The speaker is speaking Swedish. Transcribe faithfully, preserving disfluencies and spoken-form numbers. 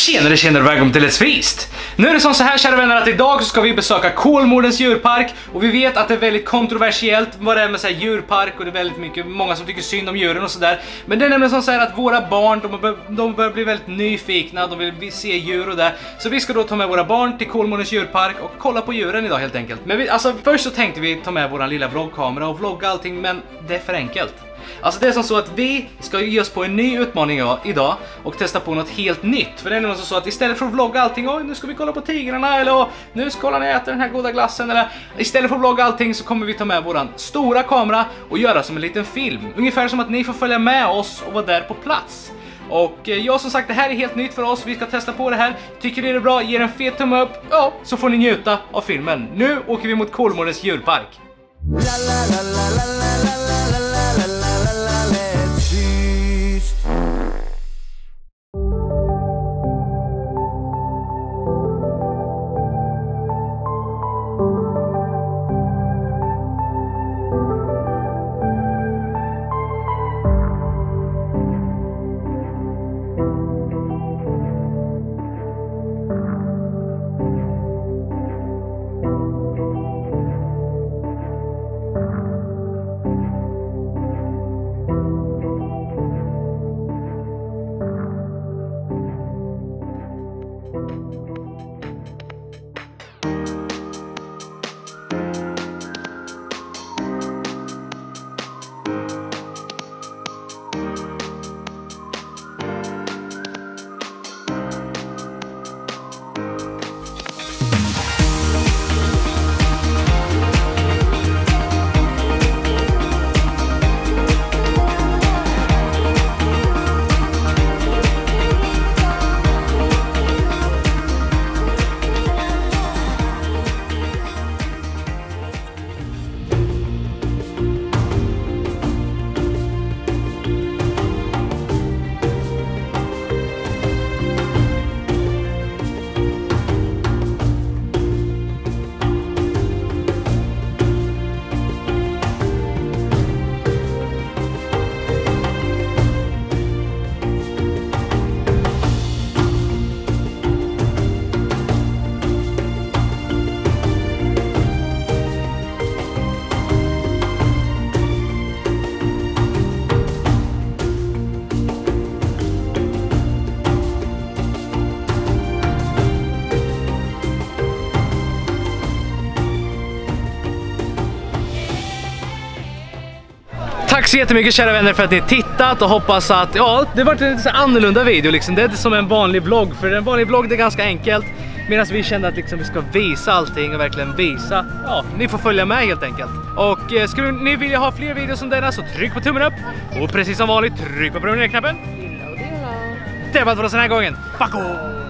Tjenare, tjenare, välkommen till Let's Feast! Nu är det som så här, kära vänner, att idag så ska vi besöka Kolmårdens djurpark. Och vi vet att det är väldigt kontroversiellt vad det är med så här djurpark. Och det är väldigt mycket, många som tycker synd om djuren och sådär. Men det är nämligen som så här att våra barn, de, bör, de börjar bli väldigt nyfikna. De vill se djur och där. Så vi ska då ta med våra barn till Kolmårdens djurpark och kolla på djuren idag helt enkelt. Men vi, alltså först så tänkte vi ta med våran lilla vloggkamera och vlogga allting, men det är för enkelt. Alltså det är som så att vi ska ge oss på en ny utmaning idag och testa på något helt nytt. För det är nog så att istället för att vlogga allting, oj nu ska vi kolla på tigrarna, eller nu ska ni äta den här goda glassen, eller istället för att vlogga allting så kommer vi ta med våran stora kamera och göra som en liten film. Ungefär som att ni får följa med oss och vara där på plats. Och ja, som sagt, det här är helt nytt för oss. Vi ska testa på det här. Tycker ni det är bra, ge en fet tumme upp, ja, så får ni njuta av filmen. Nu åker vi mot Kolmårdens djurpark. Tack så jättemycket, kära vänner, för att ni tittat och hoppas att, ja, det var en lite annorlunda video liksom. Det är som en vanlig vlogg, för en vanlig vlogg det är ganska enkelt. Medan vi kände att liksom vi ska visa allting och verkligen visa, ja, ni får följa med helt enkelt. Och eh, skulle ni vilja ha fler videos som denna så tryck på tummen upp. Och precis som vanligt, tryck på prenumerera-knappen. Det var allt för oss den här gången. Fuck off!